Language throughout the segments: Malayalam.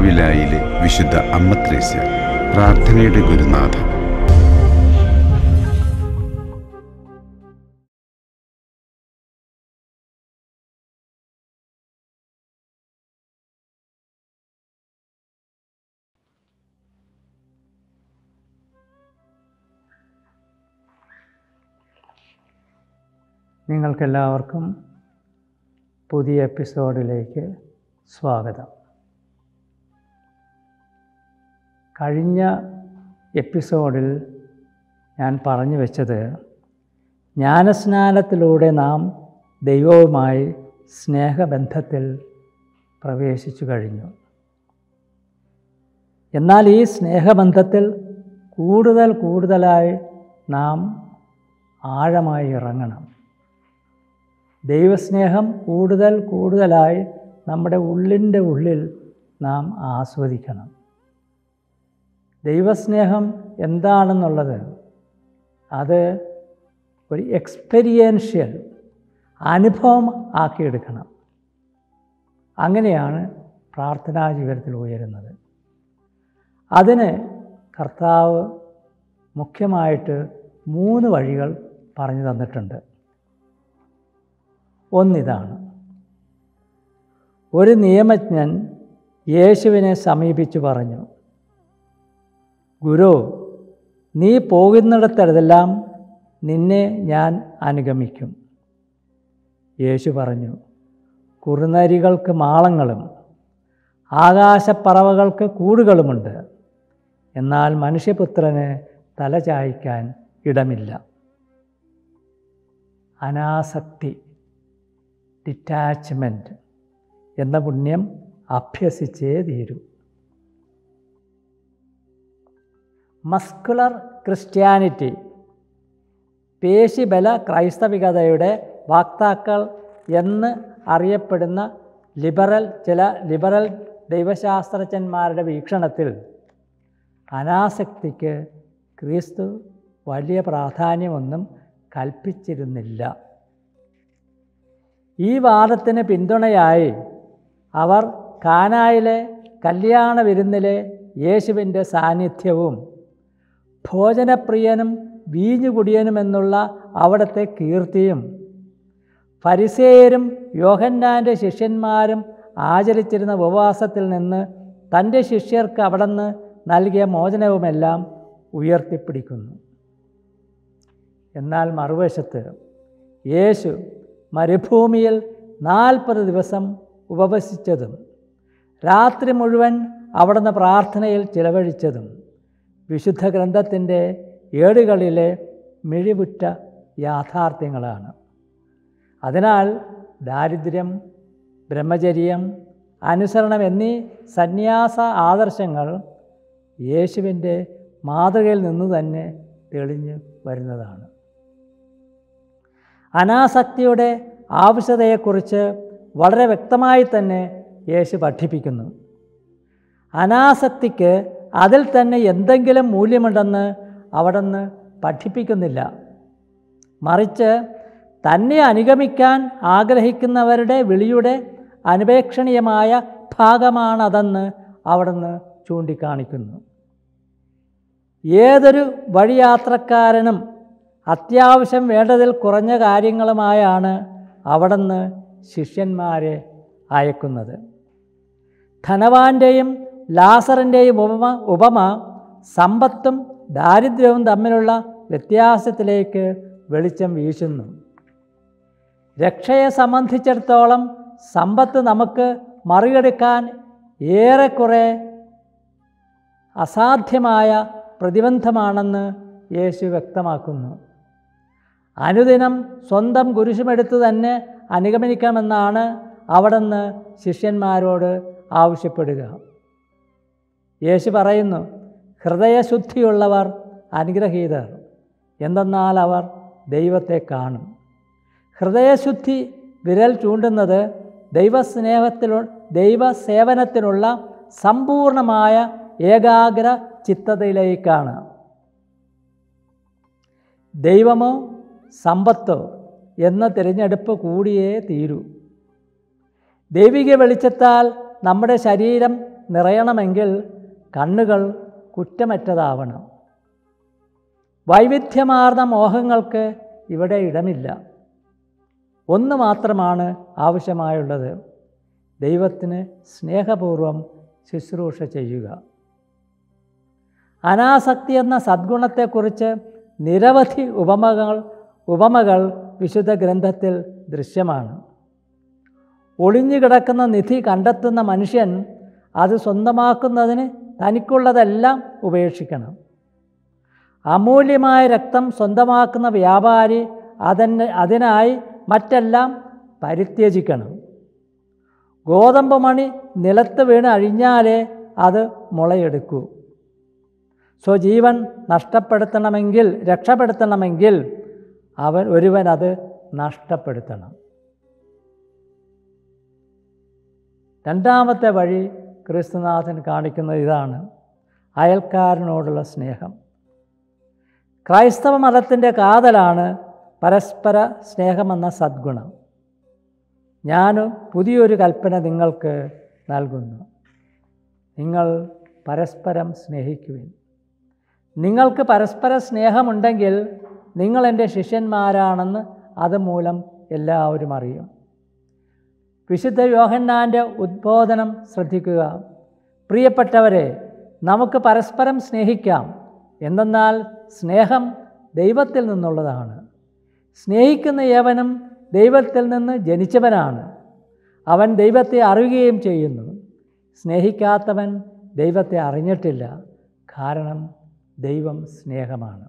തിരുവിലായിലെ വിശുദ്ധ അമ്മ ത്രേസ്യ, പ്രാർത്ഥനയുടെ ഗുരുനാഥ. നിങ്ങൾക്കെല്ലാവർക്കും പുതിയ എപ്പിസോഡിലേക്ക് സ്വാഗതം. കഴിഞ്ഞ എപ്പിസോഡിൽ ഞാൻ പറഞ്ഞു വെച്ചത്, ജ്ഞാനസ്നാനത്തിലൂടെ നാം ദൈവവുമായി സ്നേഹബന്ധത്തിൽ പ്രവേശിച്ചു കഴിഞ്ഞു. എന്നാൽ ഈ സ്നേഹബന്ധത്തിൽ കൂടുതലായി നാം ആഴമായി ഇറങ്ങണം. ദൈവസ്നേഹം കൂടുതലായി നമ്മുടെ ഉള്ളിൻ്റെ ഉള്ളിൽ നാം ആസ്വദിക്കണം. ദൈവസ്നേഹം എന്താണെന്നുള്ളത് അത് ഒരു എക്സ്പീരിയൻഷ്യൽ അനുഭവം ആക്കിയെടുക്കണം. അങ്ങനെയാണ് പ്രാർത്ഥനാ ജീവിതത്തിൽ ഉയരുന്നത്. അതിന് കർത്താവ് മുഖ്യമായിട്ട് 3 വഴികൾ പറഞ്ഞു തന്നിട്ടുണ്ട്. ഒന്നിതാണ്, ഒരു നിയമജ്ഞൻ യേശുവിനെ സമീപിച്ചു പറഞ്ഞു, ഗുരു, നീ പോകുന്നിടത്തെല്ലാം നിന്നെ ഞാൻ അനുഗമിക്കും. യേശു പറഞ്ഞു, കുറുനരികൾക്ക് മാളങ്ങളും ആകാശപ്പറവകൾക്ക് കൂടുകളുമുണ്ട്, എന്നാൽ മനുഷ്യപുത്രന് തല ചായ്ക്കാൻ ഇടമില്ല. അനാസക്തി, ഡിറ്റാച്ച്മെൻറ്റ് എന്ന പുണ്യം അഭ്യസിച്ചേ തീരൂ. മസ്കുലർ ക്രിസ്ത്യാനിറ്റി, പേശിബല ക്രൈസ്തവികതയുടെ വക്താക്കൾ എന്ന് അറിയപ്പെടുന്ന ചില ലിബറൽ ദൈവശാസ്ത്രജ്ഞന്മാരുടെ വീക്ഷണത്തിൽ അനാസക്തിക്ക് ക്രിസ്തു വലിയ പ്രാധാന്യമൊന്നും കൽപ്പിച്ചിരുന്നില്ല. ഈ വാദത്തിന് പിന്തുണയായി അവർ കാനായിലെ കല്യാണ വിരുന്നിലെ യേശുവിൻ്റെ സാന്നിധ്യവും ഭോജനപ്രിയനും വീഞ്ഞുകുടിയനുമെന്നുള്ള അവിടുത്തെ കീർത്തിയും ഫരിസേയരും യോഹന്നാൻ്റെ ശിഷ്യന്മാരും ആചരിച്ചിരുന്ന ഉപവാസത്തിൽ നിന്ന് തൻ്റെ ശിഷ്യർക്ക് അവിടുന്ന് നൽകിയ മോചനവുമെല്ലാം ഉയർത്തിപ്പിടിക്കുന്നു. എന്നാൽ മറുവശത്ത് യേശു മരുഭൂമിയിൽ 40 ദിവസം ഉപവസിച്ചതും രാത്രി മുഴുവൻ അവിടുന്ന് പ്രാർത്ഥനയിൽ ചിലവഴിച്ചതും വിശുദ്ധ ഗ്രന്ഥത്തിൻ്റെ ഏടുകളിലെ മിഴിവുറ്റ യാഥാർത്ഥ്യങ്ങളാണ്. അതിനാൽ ദാരിദ്ര്യം, ബ്രഹ്മചര്യം, അനുസരണം എന്നീ സന്യാസ ആദർശങ്ങൾ യേശുവിൻ്റെ മാതൃകയിൽ നിന്ന് തന്നെ തെളിഞ്ഞു വരുന്നതാണ്. അനാസക്തിയുടെ ആവശ്യകതയെക്കുറിച്ച് വളരെ വ്യക്തമായി തന്നെ യേശു പഠിപ്പിക്കുന്നു. അനാസക്തിക്ക് അതിൽ തന്നെ എന്തെങ്കിലും മൂല്യമുണ്ടെന്ന് അവിടുന്ന് പഠിപ്പിക്കുന്നില്ല. മറിച്ച് തന്നെ അനുഗമിക്കാൻ ആഗ്രഹിക്കുന്നവരുടെ വിളിയുടെ അനുപേക്ഷണീയമായ ഭാഗമാണതെന്ന് അവിടുന്ന് ചൂണ്ടിക്കാണിക്കുന്നു. ഏതൊരു വഴിയാത്രക്കാരനും അത്യാവശ്യം വേണ്ടതിൽ കുറഞ്ഞ കാര്യങ്ങളുമായാണ് അവിടുന്ന് ശിഷ്യന്മാരെ അയക്കുന്നത്. ധനവാന്റെയും ലാസറിൻ്റെയും ഉപമ സമ്പത്തും ദാരിദ്ര്യവും തമ്മിലുള്ള വ്യത്യാസത്തിലേക്ക് വെളിച്ചം വീശുന്നു. രക്ഷയെ സംബന്ധിച്ചിടത്തോളം സമ്പത്ത് നമുക്ക് മറികടക്കാൻ ഏറെക്കുറെ അസാധ്യമായ പ്രതിബന്ധമാണെന്ന് യേശു വ്യക്തമാക്കുന്നു. അനുദിനം സ്വന്തം കുരിശുമെടുത്ത് തന്നെ അനുഗമനിക്കണമെന്നാണ് അവിടുന്ന് ശിഷ്യന്മാരോട് ആവശ്യപ്പെടുക. യേശു പറയുന്നു, ഹൃദയശുദ്ധിയുള്ളവർ അനുഗ്രഹീതർ, എന്തെന്നാൽ അവർ ദൈവത്തെ കാണും. ഹൃദയശുദ്ധി വിരൽ ചൂണ്ടുന്നത് ദൈവസേവനത്തിനുള്ള സമ്പൂർണമായ ഏകാഗ്ര ചിത്തതയിലേക്കാണ്. ദൈവമോ സമ്പത്തോ എന്ന തിരഞ്ഞെടുപ്പ് കൂടിയേ തീരൂ. ദൈവിക വെളിച്ചത്താൽ നമ്മുടെ ശരീരം നിറയണമെങ്കിൽ കണ്ണുകൾ കുറ്റമറ്റതാവണം. വൈവിധ്യമാർന്ന മോഹങ്ങൾക്ക് ഇവിടെ ഇടമില്ല. ഒന്ന് മാത്രമാണ് ആവശ്യമായുള്ളത്: ദൈവത്തിന് സ്നേഹപൂർവം ശുശ്രൂഷ ചെയ്യുക. അനാസക്തി എന്ന സദ്ഗുണത്തെക്കുറിച്ച് നിരവധി ഉപമകൾ വിശുദ്ധ ഗ്രന്ഥത്തിൽ ദൃശ്യമാണ്. ഒളിഞ്ഞുകിടക്കുന്ന നിധി കണ്ടെത്തുന്ന മനുഷ്യൻ അത് സ്വന്തമാക്കുന്നതിന് തനിക്കുള്ളതെല്ലാം ഉപേക്ഷിക്കണം. അമൂല്യമായ രക്തം സ്വന്തമാക്കുന്ന വ്യാപാരി അതിനായി മറ്റെല്ലാം പരിത്യജിക്കണം. ഗോതമ്പ് മണി നിലത്ത് വീണ് അഴിഞ്ഞാലേ അത് മുളയെടുക്കൂ. സ്വജീവൻ രക്ഷപ്പെടുത്തണമെങ്കിൽ ഒരുവൻ അത് നഷ്ടപ്പെടുത്തണം. രണ്ടാമത്തെ വഴി ക്രിസ്തുനാഥൻ കാണിക്കുന്നത് ഇതാണ്: അയൽക്കാരനോടുള്ള സ്നേഹം. ക്രൈസ്തവ മതത്തിൻ്റെ കാതലാണ് പരസ്പര സ്നേഹമെന്ന സദ്ഗുണം. ഞാൻ പുതിയൊരു കൽപ്പന നിങ്ങൾക്ക് നൽകുന്നു: നിങ്ങൾ പരസ്പരം സ്നേഹിക്കുവിൻ. നിങ്ങൾക്ക് പരസ്പര സ്നേഹമുണ്ടെങ്കിൽ നിങ്ങൾ എൻ്റെ ശിഷ്യന്മാരാണെന്ന് അതുമൂലം എല്ലാവരും അറിയും. വിശുദ്ധ യോഹന്നാൻ്റെ ഉദ്ബോധനം ശ്രദ്ധിക്കുക: പ്രിയപ്പെട്ടവരെ, നമുക്ക് പരസ്പരം സ്നേഹിക്കാം. എന്തെന്നാൽ സ്നേഹം ദൈവത്തിൽ നിന്നുള്ളതാണ്. സ്നേഹിക്കുന്ന ഏവനും ദൈവത്തിൽ നിന്ന് ജനിച്ചവനാണ്. അവൻ ദൈവത്തെ അറിയുകയും ചെയ്യുന്നു. സ്നേഹിക്കാത്തവൻ ദൈവത്തെ അറിഞ്ഞിട്ടില്ല, കാരണം ദൈവം സ്നേഹമാണ്.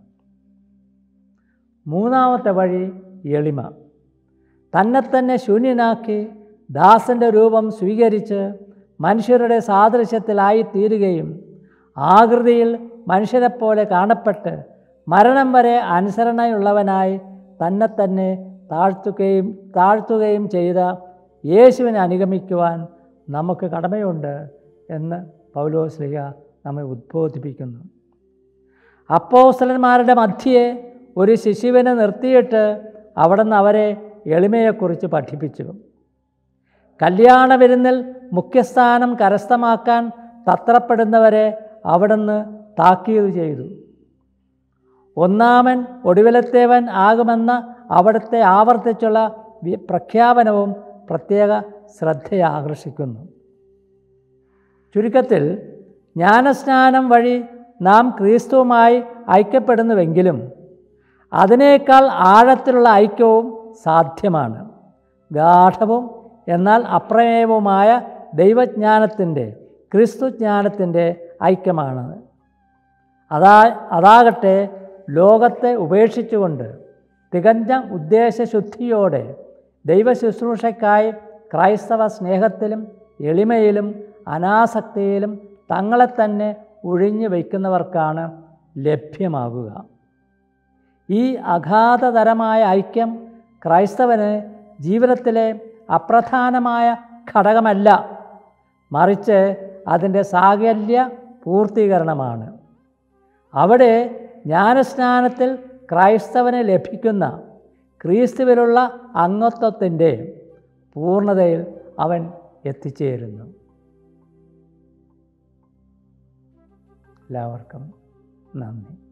മൂന്നാമത്തെ വഴി എളിമ. തന്നെത്തന്നെ ശൂന്യനാക്കി ദാസൻ്റെ രൂപം സ്വീകരിച്ച് മനുഷ്യരുടെ സാദൃശ്യത്തിലായി തീരുകയും ആകൃതിയിൽ മനുഷ്യരെപ്പോലെ കാണപ്പെട്ട് മരണം വരെ അനുസരണയുള്ളവനായി തന്നെത്തന്നെ താഴ്ത്തുകയും ചെയ്ത യേശുവിനെ അനുഗമിക്കുവാൻ നമുക്ക് കടമയുണ്ട് എന്ന് പൗലോസ്ലീഹ നമ്മെ ഉദ്ബോധിപ്പിക്കുന്നു. അപ്പോസ്തലന്മാരുടെ മധ്യേ ഒരു ശിശുവിനെ നിർത്തിയിട്ട് അവിടുന്ന് അവരെ എളിമയെക്കുറിച്ച് പഠിപ്പിച്ചു. കല്യാണ വിരുന്നിൽ മുഖ്യസ്ഥാനം കരസ്ഥമാക്കാൻ തത്രപ്പെടുന്നവരെ അവിടുന്ന് താക്കീത് ചെയ്തു. ഒന്നാമൻ ഒടുവിലത്തേവൻ ആകുമെന്ന അവിടുത്തെ ആവർത്തിച്ചുള്ള പ്രഖ്യാപനവും പ്രത്യേക ശ്രദ്ധയെ ആകർഷിക്കുന്നു. ചുരുക്കത്തിൽ, ജ്ഞാനസ്നാനം വഴി നാം ക്രിസ്തുവുമായി ഐക്യപ്പെടുന്നുവെങ്കിലും അതിനേക്കാൾ ആഴത്തിലുള്ള ഐക്യവും സാധ്യമാണ്. ഗാഢവും എന്നാൽ അപ്രമേയവുമായ ദൈവജ്ഞാനത്തിൻ്റെ, ക്രിസ്തുജ്ഞാനത്തിൻ്റെ ഐക്യമാണ്. അതാകട്ടെ ലോകത്തെ ഉപേക്ഷിച്ചുകൊണ്ട് തികഞ്ഞ ഉദ്ദേശശുദ്ധിയോടെ ദൈവശുശ്രൂഷയ്ക്കായി ക്രൈസ്തവ സ്നേഹത്തിലും എളിമയിലും അനാസക്തിയിലും തങ്ങളെ തന്നെ ഒഴിഞ്ഞു വയ്ക്കുന്നവർക്കാണ് ലഭ്യമാകുക. ഈ അഗാധതരമായ ഐക്യം ക്രൈസ്തവന് ജീവിതത്തിലെ അപ്രധാനമായ ഘടകമല്ല, മറിച്ച് അതിൻ്റെ സാകല്യ പൂർത്തീകരണമാണ്. അവിടെ ജ്ഞാനസ്നാനത്തിൽ ക്രൈസ്തവന് ലഭിക്കുന്ന ക്രിസ്തുവിലുള്ള അംഗത്വത്തിൻ്റെ പൂർണ്ണതയിൽ അവൻ എത്തിച്ചേരുന്നു. എല്ലാവർക്കും നന്ദി.